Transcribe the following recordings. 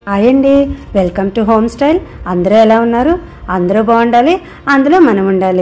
Hi అండి, welcome to home style. అందరూ ఎలా ఉన్నారు? అందరూ బాగుండాలి, అందులో మనం ఉండాలి.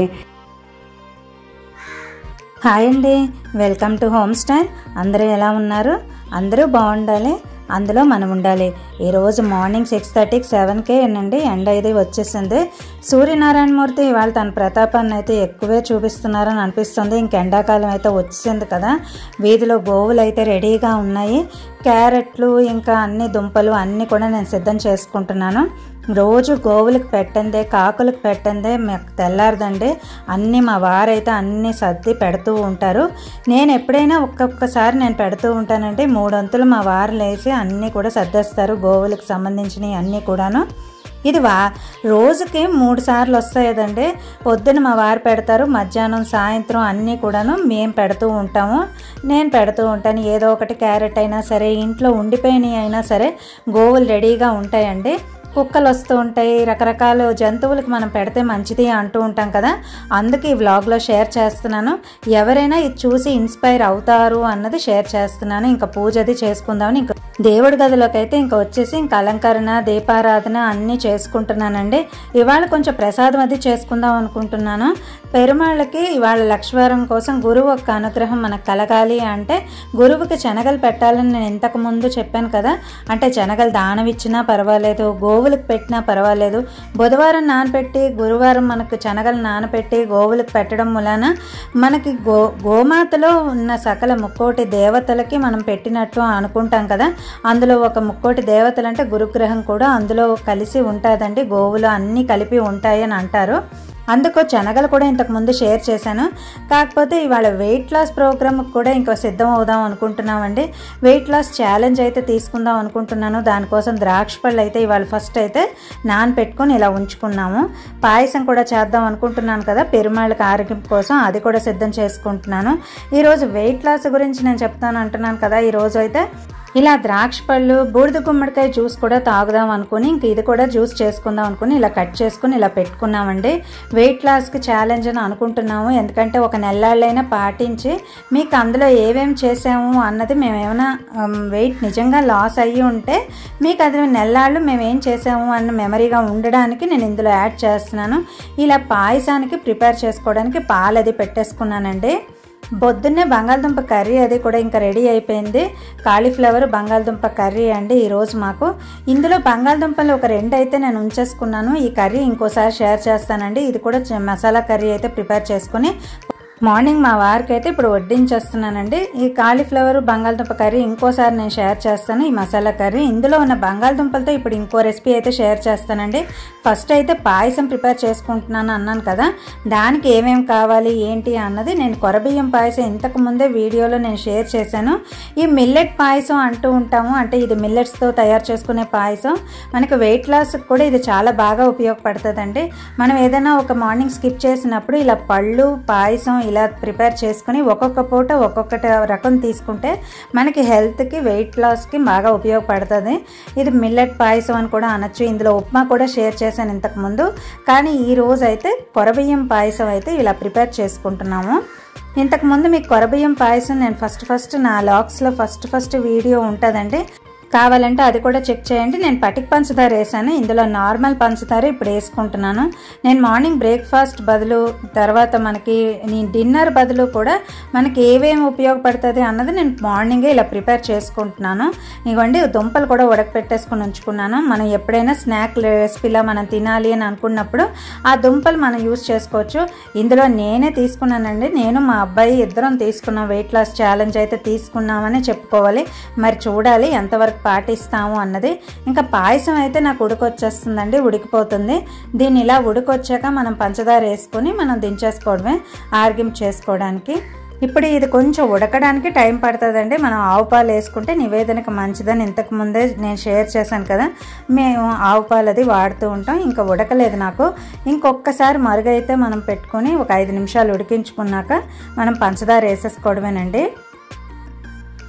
హాయ్ అండి, వెల్కమ్ టు హోమ్ స్టైల్. అందరూ ఎలా ఉన్నారు? అందరూ బాగుండాలి, అందులో మనం ఉండాలి. ఈరోజు మార్నింగ్ 6:30కి 7కే అండి ఎండ అయితే వచ్చేసింది. సూర్యనారాయణమూర్తి ఇవాళ తన ప్రతాపాన్ని అయితే ఎక్కువే చూపిస్తున్నారని అనిపిస్తుంది. ఇంక ఎండాకాలం అయితే వచ్చింది కదా, వీధిలో గోవులు అయితే రెడీగా ఉన్నాయి. క్యారెట్లు ఇంకా అన్ని దుంపలు అన్నీ కూడా నేను సిద్ధం చేసుకుంటున్నాను. రోజు గోవులకు పెట్టందే, కాకులకు పెట్టందే మాకు తెల్లారదండి. అన్నీ మా వారైతే అన్నీ సర్ది పెడుతూ ఉంటారు. నేను ఎప్పుడైనా ఒక్కొక్కసారి నేను పెడుతూ ఉంటానండి. 3 వంతులు మా వారు లేచి అన్నీ కూడా సర్దేస్తారు, గోవులకు సంబంధించినవి అన్నీ కూడాను. ఇది రోజుకి 3 సార్లు వస్తాయి కదండి. పొద్దున మా వారు పెడతారు, మధ్యాహ్నం సాయంత్రం అన్నీ కూడాను మేము పెడుతూ ఉంటాము. నేను పెడుతూ ఉంటాను. ఏదో ఒకటి క్యారెట్ అయినా సరే, ఇంట్లో ఉండిపోయినవి అయినా సరే గోవులు రెడీగా ఉంటాయండి. కుక్కలు వస్తూ ఉంటాయి, రకరకాల జంతువులకు మనం పెడితే మంచిది అంటూ ఉంటాం కదా, అందుకే ఈ వ్లాగ్లో షేర్ చేస్తున్నాను. ఎవరైనా ఇది చూసి ఇన్స్పైర్ అవుతారు అన్నది షేర్ చేస్తున్నాను. ఇంకా పూజ అది చేసుకుందామని ఇంకా దేవుడి గదిలోకి అయితే ఇంకా వచ్చేసి ఇంకా అలంకరణ, దీపారాధన అన్నీ చేసుకుంటున్నానండి. ఇవాళ కొంచెం ప్రసాదం అది చేసుకుందాం అనుకుంటున్నాను. పెరుమాళ్ళకి ఇవాళ లక్ష్మీవారం కోసం గురువు యొక్క అనుగ్రహం మనకు కలగాలి అంటే గురువుకి శనగలు పెట్టాలని నేను ఇంతకు ముందు చెప్పాను కదా. అంటే శనగలు దానం ఇచ్చినా పర్వాలేదు, గోవులకు పెట్టినా పర్వాలేదు. బుధవారం నానపెట్టి గురువారం మనకు శనగలు నానపెట్టి గోవులకు పెట్టడం వలన మనకి గోమాతలో ఉన్న సకల ముక్కోటి దేవతలకి మనం పెట్టినట్టు అనుకుంటాం కదా. అందులో ఒక ముక్కోటి దేవతలు అంటే గురుగ్రహం కూడా అందులో కలిసి ఉంటుందండి. గోవులు అన్నీ కలిపి ఉంటాయి అని అంటారు. అందుకో శనగలు కూడా ఇంతకుముందు షేర్ చేశాను. కాకపోతే ఇవాళ వెయిట్ లాస్ ప్రోగ్రామ్కి కూడా ఇంకా సిద్ధం అవుదాం అనుకుంటున్నామండి. వెయిట్ లాస్ ఛాలెంజ్ అయితే తీసుకుందాం అనుకుంటున్నాను. దానికోసం ద్రాక్ష పళ్ళు అయితే ఇవాళ ఫస్ట్ అయితే నానపెట్టుకొని ఇలా ఉంచుకున్నాము. పాయసం కూడా చేద్దాం అనుకుంటున్నాను కదా, పెరుమాళ్ళకి ఆరోగ్యం కోసం అది కూడా సిద్ధం చేసుకుంటున్నాను. ఈరోజు వెయిట్ లాస్ గురించి నేను చెప్తాను అంటున్నాను కదా. ఈరోజు అయితే ఇలా ద్రాక్ష పళ్ళు, బూడిద గుమ్మడికాయ జ్యూస్ కూడా తాగుదాం అనుకుని ఇంక ఇది కూడా జ్యూస్ చేసుకుందాం అనుకుని ఇలా కట్ చేసుకుని ఇలా పెట్టుకున్నామండి. వెయిట్ లాస్కి ఛాలెంజ్ అని అనుకుంటున్నాము. ఎందుకంటే ఒక నెల్లాళ్ళైనా పాటించి మీకు అందులో ఏమేమి చేసాము అన్నది, మేము ఏమైనా వెయిట్ నిజంగా లాస్ అయ్యి ఉంటే మీకు అది నెల్లాళ్ళు మేము ఏం చేసాము అన్న మెమరీగా ఉండడానికి నేను ఇందులో యాడ్ చేస్తున్నాను. ఇలా పాయసానికి ప్రిపేర్ చేసుకోవడానికి పాలు అది పెట్టేసుకున్నానండి. పొద్దున్నే బంగాళదుంప కర్రీ అది కూడా ఇంకా రెడీ అయిపోయింది. కాలీఫ్లవర్ బంగాళదుంప కర్రీ అండి ఈరోజు మాకు. ఇందులో బంగాళదుంపలు ఒక 2 అయితే నేను ఉంచేసుకున్నాను. ఈ కర్రీ ఇంకోసారి షేర్ చేస్తానండి. ఇది కూడా మసాలా కర్రీ అయితే ప్రిపేర్ చేసుకుని మార్నింగ్ మా వారికి అయితే ఇప్పుడు వడ్డించేస్తున్నానండి. ఈ కాలీఫ్లవర్ బంగాళదుంప కర్రీ ఇంకోసారి నేను షేర్ చేస్తాను. ఈ మసాలా కర్రీ ఇందులో ఉన్న బంగాళదుంపలతో ఇప్పుడు ఇంకో రెసిపీ అయితే షేర్ చేస్తానండి. ఫస్ట్ అయితే పాయసం ప్రిపేర్ చేసుకుంటున్నాను అన్నాను కదా, దానికి ఏమేమి కావాలి ఏంటి అన్నది నేను కొరబియ్యం పాయసం ఇంతకు ముందే వీడియోలో నేను షేర్ చేశాను. ఈ మిల్లెట్ పాయసం అంటూ ఉంటాము, అంటే ఇది మిల్లెట్స్తో తయారు చేసుకునే పాయసం. మనకు వెయిట్ లాస్ కూడా ఇది చాలా బాగా ఉపయోగపడుతుందండి. మనం ఏదైనా ఒక మార్నింగ్ స్కిప్ చేసినప్పుడు ఇలా పళ్ళు, పాయసం ఇలా ప్రిపేర్ చేసుకుని ఒక్కొక్క పూట ఒక్కొక్కటి రకం తీసుకుంటే మనకి హెల్త్కి, వెయిట్ లాస్కి బాగా ఉపయోగపడుతుంది. ఇది మిల్లెట్ పాయసం అని కూడా అనొచ్చు. ఇందులో ఉప్మా కూడా షేర్ చేశాను ఇంతకుముందు. కానీ ఈ రోజు అయితే కొరబియ్యం పాయసం అయితే ఇలా ప్రిపేర్ చేసుకుంటున్నాము. ఇంతకుముందు మీకు కొరబియ్యం పాయసం నేను ఫస్ట్ నా లాగ్స్లో ఫస్ట్ వీడియో ఉంటుందండి, కావాలంటే అది కూడా చెక్ చేయండి. నేను పటిక పంచదార వేసాను, ఇందులో నార్మల్ పంచదార ఇప్పుడు వేసుకుంటున్నాను. నేను మార్నింగ్ బ్రేక్ఫాస్ట్ బదులు, తర్వాత మనకి డిన్నర్ బదులు కూడా మనకి ఏమేమి ఉపయోగపడుతుంది అన్నది నేను మార్నింగే ఇలా ప్రిపేర్ చేసుకుంటున్నాను. ఇవ్వండి, దుంపలు కూడా ఉడకపెట్టేసుకుని ఉంచుకున్నాను. మనం ఎప్పుడైనా స్నాక్ రెసిపీలా మనం తినాలి అని అనుకున్నప్పుడు ఆ దుంపలు మనం యూజ్ చేసుకోవచ్చు. ఇందులో నేనే తీసుకున్నానండి, నేను మా అబ్బాయి ఇద్దరం తీసుకున్నాం. వెయిట్ లాస్ ఛాలెంజ్ అయితే తీసుకున్నామని చెప్పుకోవాలి. మరి చూడాలి ఎంతవరకు పాటిస్తాము అన్నది. ఇంకా పాయసం అయితే నాకు ఉడికొచ్చేస్తుందండి, ఉడికిపోతుంది. దీన్ని ఇలా ఉడికొచ్చాక మనం పంచదార వేసుకొని మనం దించేసుకోవడమే ఆర్గ్యం చేసుకోవడానికి. ఇప్పుడు ఇది కొంచెం ఉడకడానికి టైం పడుతుందండి. మనం ఆవు పాలు వేసుకుంటే నివేదనకు మంచిదని ఇంతకు ముందే నేను షేర్ చేశాను కదా, మేము ఆవు పాలు అది వాడుతూ ఉంటాం. ఇంకా ఉడకలేదు నాకు. ఇంకొకసారి మరుగైతే మనం పెట్టుకొని ఒక 5 నిమిషాలు ఉడికించుకున్నాక మనం పంచదార వేసేసుకోవడమేనండి.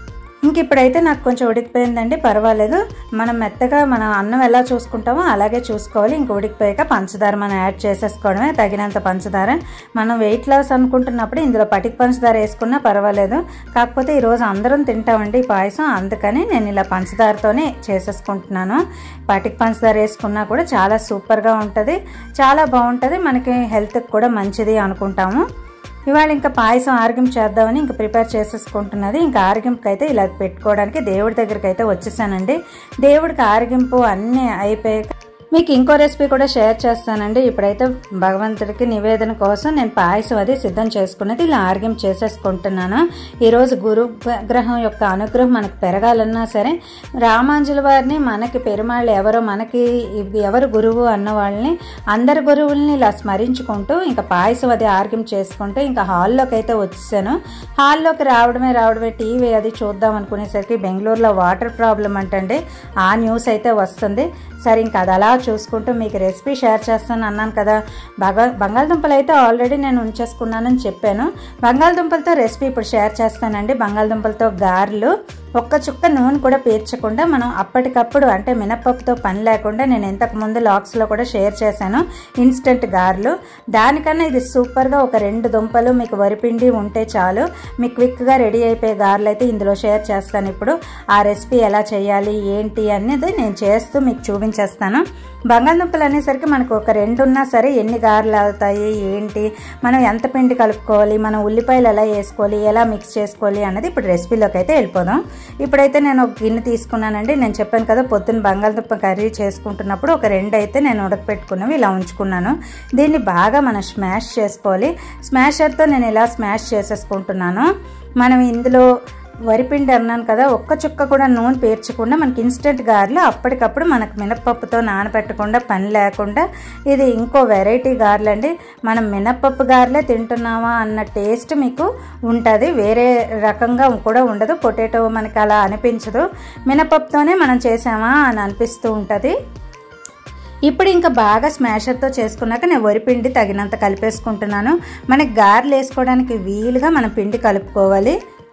ఇంక ఇప్పుడైతే నాకు కొంచెం ఉడికిపోయిందండి, పర్వాలేదు. మనం మెత్తగా మనం అన్నం ఎలా చూసుకుంటామో అలాగే చూసుకోవాలి. ఇంక ఉడికిపోయాక పంచదార మనం యాడ్ చేసేసుకోవడమే, తగినంత పంచదార. మనం వెయిట్ లాస్ అనుకుంటున్నప్పుడు ఇందులో పటిక పంచదార వేసుకున్నా పర్వాలేదు. కాకపోతే ఈరోజు అందరం తింటామండి ఈ పాయసం, అందుకని నేను ఇలా పంచదారతోనే చేసేసుకుంటున్నాను. పటిక పంచదార వేసుకున్నా కూడా చాలా సూపర్గా ఉంటుంది, చాలా బాగుంటుంది, మనకి హెల్త్కి కూడా మంచిది అనుకుంటాము. ఇవాళ ఇంకా పాయసం ఆరగింపు చేద్దామని ఇంకా ప్రిపేర్ చేసేసుకుంటున్నది. ఇంకా ఆరగింపుకి అయితే ఇలా పెట్టుకోవడానికి దేవుడి దగ్గరికి అయితే వచ్చేసానండి. దేవుడికి ఆరగింపు అన్నీ అయిపోయాక మీకు ఇంకో రెసిపీ కూడా షేర్ చేస్తానండి. ఇప్పుడైతే భగవంతుడికి నివేదన కోసం నేను పాయసం అది సిద్ధం చేసుకున్నది ఇలా ఆరగింపు చేసేసుకుంటున్నాను. ఈరోజు గురుగ్రహం యొక్క అనుగ్రహం మనకు పెరగాలన్నా సరే, రామాంజుల వారిని మనకి పెరుమాళ్ళు ఎవరు గురువు అన్న వాళ్ళని అందరి గురువుల్ని ఇలా స్మరించుకుంటూ ఇంకా పాయసం అది ఆరగింపు చేసుకుంటూ ఇంకా హాల్లోకి అయితే వచ్చేసాను. హాల్లోకి రావడమే టీవీ అది చూద్దాం అనుకునేసరికి బెంగళూరులో వాటర్ ప్రాబ్లం అంటండి, ఆ న్యూస్ అయితే వస్తుంది. సరే ఇంకా అది అలా చూసుకుంటూ మీకు రెసిపీ షేర్ చేస్తాను అన్నాను కదా. బంగాళదుంపలు అయితే ఆల్రెడీ నేను ఉంచేసుకున్నానని చెప్పాను. బంగాళదుంపలతో రెసిపీ ఇప్పుడు షేర్ చేస్తానండి. బంగాళదుంపలతో గారెలు, ఒక్క చుక్క నూనె కూడా పీల్చకుండా మనం అప్పటికప్పుడు అంటే మినపప్పుతో పని లేకుండా నేను ఇంతకుముందు లాక్స్లో కూడా షేర్ చేశాను ఇన్స్టెంట్ గారెలు. దానికన్నా ఇది సూపర్గా ఒక 2 దుంపలు మీకు వరిపిండి ఉంటే చాలు, మీకు క్విక్గా రెడీ అయిపోయే గారెలు అయితే ఇందులో షేర్ చేస్తాను. ఇప్పుడు ఆ రెసిపీ ఎలా చేయాలి ఏంటి అనేది నేను చేస్తూ మీకు చూపించేస్తాను. బంగాళదుంపలు అనేసరికి మనకు ఒక 2 ఉన్నా సరే ఎన్ని గారెలు అవుతాయి ఏంటి, మనం ఎంత పిండి కలుపుకోవాలి, మనం ఉల్లిపాయలు ఎలా వేసుకోవాలి, ఎలా మిక్స్ చేసుకోవాలి అన్నది ఇప్పుడు రెసిపీలోకి అయితే వెళ్ళిపోదాం. ఇప్పుడైతే నేను ఒక గిన్నె తీసుకున్నానండి. నేను చెప్పాను కదా పొద్దున్న బంగాళదుంప కర్రీ చేసుకుంటున్నప్పుడు ఒక 2 అయితే నేను ఉడకపెట్టుకున్నవి ఇలా ఉంచుకున్నాను. దీన్ని బాగా మనం స్మాష్ చేసుకోవాలి. స్మాషర్తో నేను ఇలా స్మాష్ చేసేసుకుంటున్నాను. మనం ఇందులో వరిపిండి అన్నాను కదా, ఒక్క చుక్క కూడా నూనె పేర్చకుండా మనకి ఇన్స్టెంట్ గారెలు అప్పటికప్పుడు మనకు మినప్పప్పుతో నానబెట్టకుండా పని లేకుండా ఇది ఇంకో వెరైటీ గారెలు అండి. మనం మినప్పప్పు గారెలే తింటున్నామా అన్న టేస్ట్ మీకు ఉంటుంది, వేరే రకంగా కూడా ఉండదు. పొటాటో మనకి అలా అనిపించదు, మినపప్పుతోనే మనం చేసామా అని అనిపిస్తూ ఉంటుంది. ఇప్పుడు ఇంకా బాగా స్మాషర్తో చేసుకున్నాక నేను వరిపిండి తగినంత కలిపేసుకుంటున్నాను. మనకి గారెలు వేసుకోవడానికి వీలుగా మనం పిండి కలుపుకోవాలి.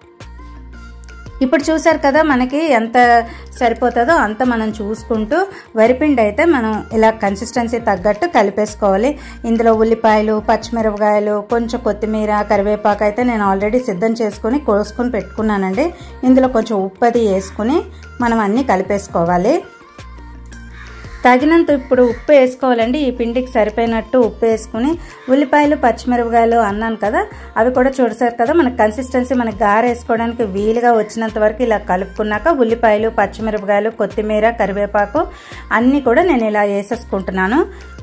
ఇప్పుడు చూసారు కదా మనకి ఎంత సరిపోతుందో అంత మనం చూసుకుంటూ వరిపిండి అయితే మనం ఇలా కన్సిస్టెన్సీ తగ్గట్టు కలిపేసుకోవాలి. ఇందులో ఉల్లిపాయలు, పచ్చిమిరపకాయలు, కొంచెం కొత్తిమీర, కరివేపాకు అయితే నేను ఆల్రెడీ సిద్ధం చేసుకుని కోసుకుని పెట్టుకున్నానండి. ఇందులో కొంచెం ఉప్పు అది వేసుకుని మనం అన్నీ కలిపేసుకోవాలి. తగినంత ఇప్పుడు ఉప్పు వేసుకోవాలండి. ఈ పిండికి సరిపోయినట్టు ఉప్పు వేసుకుని ఉల్లిపాయలు, పచ్చిమిరపకాయలు అన్నాను కదా, అవి కూడా చూసారు కదా మనకు కన్సిస్టెన్సీ మనకి గారె వేసుకోవడానికి వీలుగా వచ్చినంత వరకు ఇలా కలుపుకున్నాక ఉల్లిపాయలు, పచ్చిమిరపకాయలు, కొత్తిమీర, కరివేపాకు అన్నీ కూడా నేను ఇలా వేసేసుకుంటున్నాను.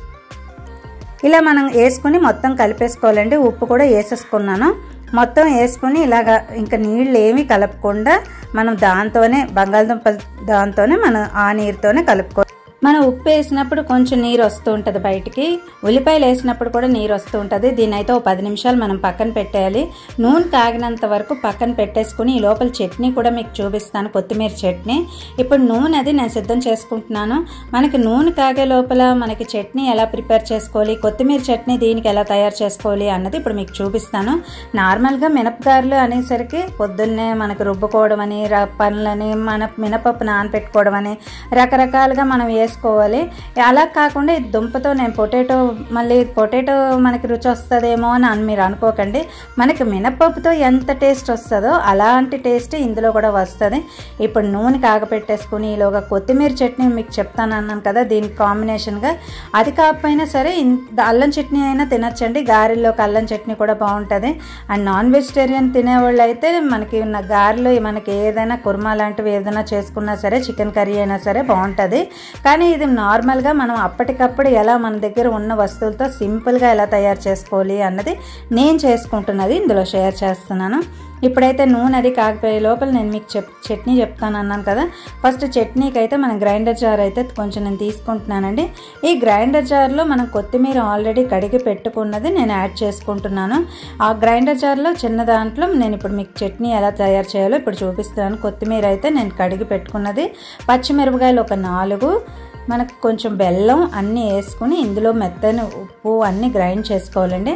ఇలా మనం వేసుకుని మొత్తం కలిపేసుకోవాలండి. ఉప్పు కూడా వేసేసుకున్నాను. మొత్తం వేసుకుని ఇలాగా ఇంకా నీళ్ళు ఏమీ కలపకుండా మనం దాంతోనే బంగాళదుంపల దాంతోనే మనం ఆ నీరుతోనే కలుపుకోవాలి. మనం ఉప్పు వేసినప్పుడు కొంచెం నీరు వస్తూ ఉంటుంది బయటికి, ఉల్లిపాయలు వేసినప్పుడు కూడా నీరు వస్తూ ఉంటుంది. దీని అయితే 10 నిమిషాలు మనం పక్కన పెట్టేయాలి. నూనె కాగినంత వరకు పక్కన పెట్టేసుకుని ఈ లోపల చట్నీ కూడా మీకు చూపిస్తాను, కొత్తిమీర చట్నీ. ఇప్పుడు నూనె అది నేను సిద్ధం చేసుకుంటున్నాను. మనకి నూనె కాగే లోపల మనకి చట్నీ ఎలా ప్రిపేర్ చేసుకోవాలి, కొత్తిమీర చట్నీ దీనికి ఎలా తయారు చేసుకోవాలి అన్నది ఇప్పుడు మీకు చూపిస్తాను. నార్మల్గా మినపగారెలు అనేసరికి పొద్దున్నే మనకు రుబ్బుకోవడం అని, పనులని, మినపప్పు నానపెట్టుకోవడం అని రకరకాలుగా మనం వేసుకోవాలి. అలా కాకుండా ఇది దుంపతో నేను పొటాటో మనకి రుచి వస్తుందేమో అని మీరు అనుకోకండి. మనకి మినపప్పుతో ఎంత టేస్ట్ వస్తుందో అలాంటి టేస్ట్ ఇందులో కూడా వస్తుంది. ఇప్పుడు నూనె కాగపెట్టేసుకుని ఈలోగా కొత్తిమీర చట్నీ మీకు చెప్తాను అన్నాను కదా, దీనికి కాంబినేషన్గా అది కాకపోయినా సరే అల్లం చట్నీ అయినా తినచ్చండి. గారెల్లోకి అల్లం చట్నీ కూడా బాగుంటుంది. అండ్ నాన్ వెజిటేరియన్ తినేవాళ్ళు అయితే మనకి ఉన్న గారెలు మనకి ఏదైనా కుర్మా లాంటివి ఏదైనా చేసుకున్నా సరే, చికెన్ కర్రీ అయినా సరే బాగుంటుంది. కానీ ఇది నార్మల్గా మనం అప్పటికప్పుడు ఎలా మన దగ్గర ఉన్న వస్తువులతో సింపుల్గా ఎలా తయారు చేసుకోవాలి అన్నది నేను చేసుకుంటున్నది ఇందులో షేర్ చేస్తున్నాను. ఇప్పుడైతే నూనె అది కాగిపోయే లోపల నేను మీకు చట్నీ చెప్తాను అన్నాను కదా. ఫస్ట్ చట్నీకి అయితే మనం గ్రైండర్ జార్ అయితే కొంచెం నేను తీసుకుంటున్నానండి. ఈ గ్రైండర్ జార్లో మనం కొత్తిమీర ఆల్రెడీ కడిగి పెట్టుకున్నది నేను యాడ్ చేసుకుంటున్నాను. ఆ గ్రైండర్ జార్లో చిన్న దాంట్లో నేను ఇప్పుడు మీకు చట్నీ ఎలా తయారు చేయాలో ఇప్పుడు చూపిస్తాను. కొత్తిమీర అయితే నేను కడిగి పెట్టుకున్నది, పచ్చిమిరపకాయలు ఒక 4, మనకు కొంచెం బెల్లం అన్నీ వేసుకుని ఇందులో మెత్తని ఉప్పు అన్నీ గ్రైండ్ చేసుకోవాలండి.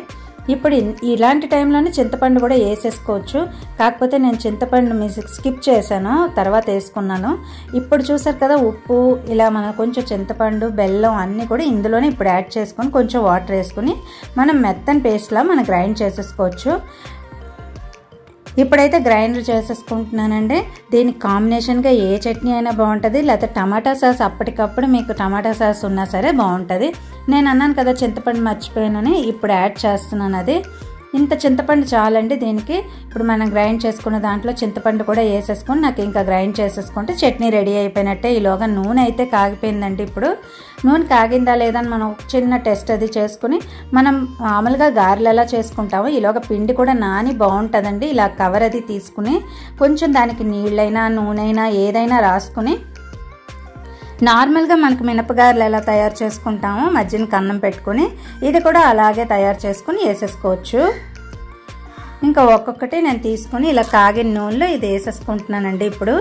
ఇప్పుడు ఇలాంటి టైంలోనే చింతపండు కూడా వేసేసుకోవచ్చు. కాకపోతే నేను చింతపండు స్కిప్ చేశాను, తర్వాత వేసుకున్నాను. ఇప్పుడు చూసారు కదా ఉప్పు, ఇలా మనం కొంచెం చింతపండు, బెల్లం అన్నీ కూడా ఇందులోనే ఇప్పుడు యాడ్ చేసుకొని కొంచెం వాటర్ వేసుకుని మనం మెత్తని పేస్ట్లా మనం గ్రైండ్ చేసేసుకోవచ్చు. ఇప్పుడైతే గ్రైండర్ చేసేసుకుంటున్నానండి. దీనికి కాంబినేషన్గా ఏ చట్నీ అయినా బాగుంటుంది, లేకపోతే టమాటా సాస్ అప్పటికప్పుడు మీకు టమాటా సాస్ ఉన్నా సరే బాగుంటుంది. నేను అన్నాను కదా చింతపండు మర్చిపోయానని, ఇప్పుడు యాడ్ చేస్తున్నాను. అది ఇంత చింతపండు చాలండి దీనికి. ఇప్పుడు మనం గ్రైండ్ చేసుకున్న దాంట్లో చింతపండు కూడా వేసేసుకొని నాకు ఇంకా గ్రైండ్ చేసేసుకుంటే చట్నీ రెడీ అయిపోయినట్టే. ఈలోగా నూనె అయితే కాగిపోయిందండి. ఇప్పుడు నూనె కాగిందా లేదా అని మనం చిన్న టెస్ట్ అది చేసుకుని మనం మామూలుగా గారెలు ఎలా చేసుకుంటామో ఈలోగా పిండి కూడా నాని బాగుంటుందండి. ఇలా కవర్ అది తీసుకుని కొంచెం దానికి నీళ్ళైనా నూనెైనా ఏదైనా రాసుకుని నార్మల్గా మనకు మినపగారెలు ఎలా తయారు చేసుకుంటామో మధ్యన కన్నం పెట్టుకుని ఇది కూడా అలాగే తయారు చేసుకుని వేసేసుకోవచ్చు. ఇంకా ఒక్కొక్కటి నేను తీసుకుని ఇలా కాగిన నూనెలో ఇది వేసేసుకుంటున్నానండి. ఇప్పుడు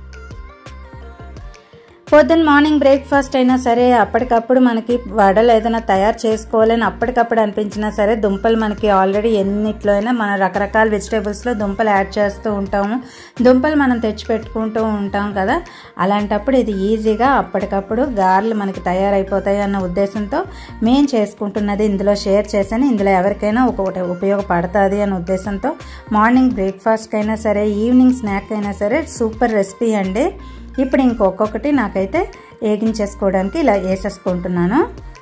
పొద్దున్న మార్నింగ్ బ్రేక్ఫాస్ట్ అయినా సరే, అప్పటికప్పుడు మనకి వడలు ఏదైనా తయారు చేసుకోవాలని అప్పటికప్పుడు అనిపించినా సరే, దుంపలు మనకి ఆల్రెడీ ఎన్నిట్లో అయినా మనం రకరకాల వెజిటేబుల్స్లో దుంపలు యాడ్ చేస్తూ ఉంటాము. దుంపలు మనం తెచ్చి పెట్టుకుంటూ ఉంటాం కదా, అలాంటప్పుడు ఇది ఈజీగా అప్పటికప్పుడు గారెలు మనకి తయారైపోతాయి అన్న ఉద్దేశంతో మేము చేసుకుంటున్నది ఇందులో షేర్ చేశాను. ఇందులో ఎవరికైనా ఒకటి ఉపయోగపడుతుంది అన్న ఉద్దేశంతో మార్నింగ్ బ్రేక్ఫాస్ట్కి అయినా సరే, ఈవినింగ్ స్నాక్ అయినా సరే సూపర్ రెసిపీ అండి. ఇప్పుడు ఇంకొకటి నాకైతే వేగించేసుకోవడానికి ఇలా వేసేసుకుంటున్నాను.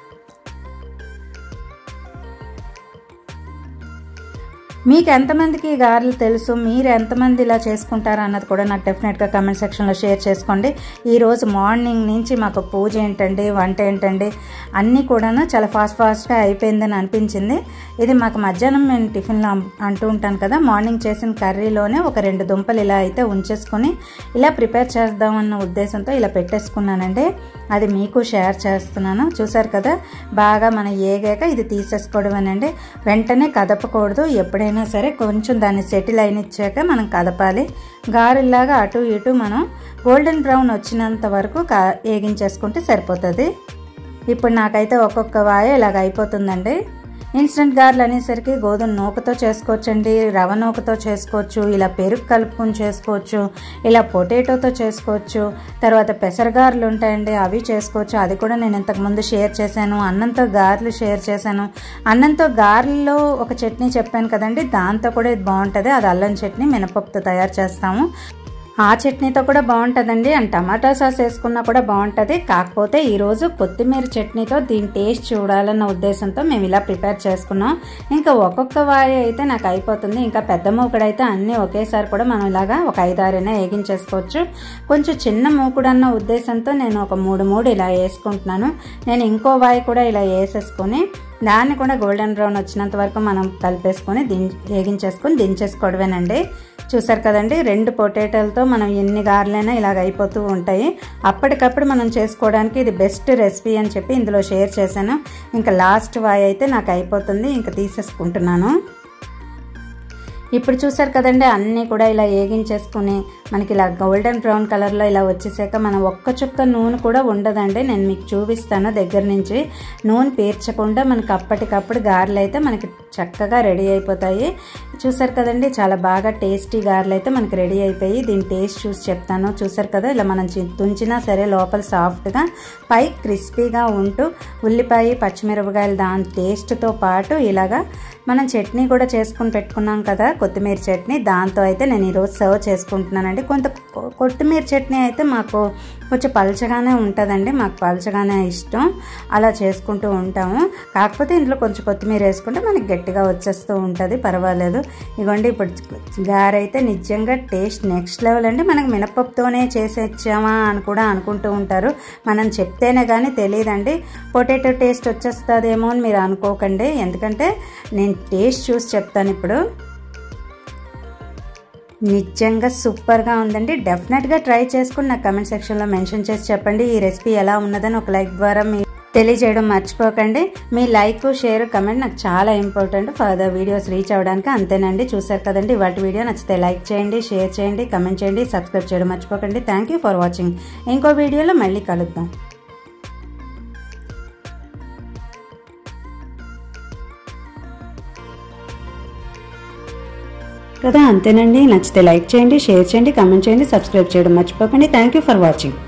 మీకు ఎంతమందికి గారెలు తెలుసు, మీరు ఎంతమంది ఇలా చేసుకుంటారు అన్నది కూడా నాకు డెఫినెట్గా కామెంట్ సెక్షన్లో షేర్ చేసుకోండి. ఈరోజు మార్నింగ్ నుంచి మాకు పూజ ఏంటండి, వంట ఏంటండి అన్నీ కూడా చాలా ఫాస్ట్గా అయిపోయిందని అనిపించింది. ఇది మాకు మధ్యాహ్నం నేను టిఫిన్లో అంటూ ఉంటాను కదా, మార్నింగ్ చేసిన కర్రీలోనే ఒక 2 దుంపలు ఇలా అయితే ఉంచేసుకొని ఇలా ప్రిపేర్ చేద్దామన్న ఉద్దేశంతో ఇలా పెట్టేసుకున్నానండి. అది మీకు షేర్ చేస్తున్నాను. చూసారు కదా, బాగా మనం ఏగాక ఇది తీసేసుకోవడమేనండి. వెంటనే కదపకూడదు. ఎప్పుడైనా సరే కొంచెం దాన్ని సెటిల్ అయినిచ్చాక మనం కదపాలి. గారెల్లాగా అటు ఇటు మనం గోల్డెన్ బ్రౌన్ వచ్చినంత వరకు వేగించేసుకుంటే సరిపోతుంది. ఇప్పుడు నాకైతే ఒక్కొక్క వాయ ఇలాగ అయిపోతుందండి. ఇన్స్టెంట్ గారెలు అనేసరికి గోధుమ నూకతో చేసుకోవచ్చండి, రవ నూకతో చేసుకోవచ్చు, ఇలా పెరుగు కలుపుకొని చేసుకోవచ్చు, ఇలా పొటాటోతో చేసుకోవచ్చు, తర్వాత పెసరగారెలు ఉంటాయండి అవి చేసుకోవచ్చు. అది కూడా నేను ఇంతకుముందు షేర్ చేశాను. అన్నంతో గారెలు షేర్ చేశాను. అన్నంతో గారెల్లో ఒక చట్నీ చెప్పాను కదండి, దాంతో కూడా ఇది బాగుంటుంది. అది అల్లం చట్నీ మినపప్పుతో తయారు చేస్తాము. ఆ చట్నీతో కూడా బాగుంటుందండి. అండ్ టమాటా సాస్ వేసుకున్నా కూడా బాగుంటుంది. కాకపోతే ఈరోజు కొత్తిమీర చట్నీతో దీని టేస్ట్ చూడాలన్న ఉద్దేశంతో మేము ఇలా ప్రిపేర్ చేసుకున్నాం. ఇంకా ఒక్కొక్క వాయ అయితే నాకు అయిపోతుంది. ఇంకా పెద్ద మూకుడైతే అన్నీ ఒకేసారి కూడా మనం ఇలాగా ఒక 5-6 వేగించేసుకోవచ్చు. కొంచెం చిన్న మూకుడు అన్న ఉద్దేశంతో నేను ఒక 3 ఇలా వేసుకుంటున్నాను. నేను ఇంకో వాయి కూడా ఇలా వేసేసుకొని దాన్ని కూడా గోల్డెన్ బ్రౌన్ వచ్చినంత వరకు మనం కలిపేసుకొని వేగించేసుకొని దించేసుకోవడమేనండి. చూసారు కదండి, 2 పొటాటోలతో మనం ఎన్ని గారెలైనా ఇలాగ అయిపోతూ ఉంటాయి. అప్పటికప్పుడు మనం చేసుకోవడానికి ఇది బెస్ట్ రెసిపీ అని చెప్పి ఇందులో షేర్ చేశాను. ఇంకా లాస్ట్ వాయి అయితే నాకు అయిపోతుంది. ఇంకా తీసేసుకుంటున్నాను. ఇప్పుడు చూసారు కదండి, అన్నీ కూడా ఇలా వేగించేసుకుని మనకి ఇలా గోల్డెన్ బ్రౌన్ కలర్లో ఇలా వచ్చేసాక మనం ఒక్క చుక్క నూనె కూడా ఉండదండి. నేను మీకు చూపిస్తాను దగ్గర నుంచి. నూనె పీర్చకుండా మనకి అప్పటికప్పుడు గారెలు అయితే మనకి చక్కగా రెడీ అయిపోతాయి. చూసారు కదండి, చాలా బాగా టేస్టీ గారెలు అయితే మనకి రెడీ అయిపోయి దీని టేస్ట్ చూసి చెప్తాను. చూసారు కదా, ఇలా మనం తుంచినా సరే లోపల సాఫ్ట్గా పై క్రిస్పీగా ఉంటూ ఉల్లిపాయ పచ్చిమిరపకాయలు దాని టేస్ట్తో పాటు ఇలాగా మనం చట్నీ కూడా చేసుకుని పెట్టుకున్నాం కదా, కొత్తిమీర చట్నీ, దాంతో అయితే నేను ఈరోజు సర్వ్ చేసుకుంటున్నానండి. కొంత కొత్తిమీర చట్నీ అయితే మాకు కొంచెం పలచగానే ఉంటుందండి, మాకు పలచగానే ఇష్టం, అలా చేసుకుంటూ ఉంటాము. కాకపోతే ఇంట్లో కొంచెం కొత్తిమీర వేసుకుంటే మనకి గట్టిగా వచ్చేస్తూ ఉంటుంది, పర్వాలేదు. ఇదిగోండి, ఇప్పుడు గారైతే నిజంగా టేస్ట్ నెక్స్ట్ లెవెల్ అండి. మనకు మినపప్పుతోనే చేసేచ్చామా అని కూడా అనుకుంటూ ఉంటారు. మనం చెప్తేనే కానీ తెలియదండి. పొటాటో టేస్ట్ వచ్చేస్తుందేమో అని మీరు అనుకోకండి, ఎందుకంటే నేను టేస్ట్ చూసి చెప్తాను. ఇప్పుడు నిజంగా సూపర్గా ఉందండి. డెఫినెట్గా ట్రై చేసుకుని నాకు కమెంట్ సెక్షన్లో మెన్షన్ చేసి చెప్పండి ఈ రెసిపీ ఎలా ఉన్నదని. ఒక లైక్ ద్వారా మీ తెలియజేయడం మర్చిపోకండి. మీ లైక్, షేర్, కమెంట్ నాకు చాలా ఇంపార్టెంట్ ఫర్దర్ వీడియోస్ రీచ్ అవ్వడానికి. అంతేనండి. చూసారు కదండి, ఇవాళ వీడియో నచ్చితే లైక్ చేయండి, షేర్ చేయండి, కమెంట్ చేయండి, సబ్స్క్రైబ్ చేయడం మర్చిపోకండి. Thank you for watching. ఇంకో వీడియోలో మళ్ళీ కలుద్దాం. కదా, అంతేనండి. నచ్చితే లైక్ చేయండి, షేర్ చేయండి, కామెంట్ చేయండి, సబ్స్క్రైబ్ చేయడం మర్చిపోకండి. Thank you for watching.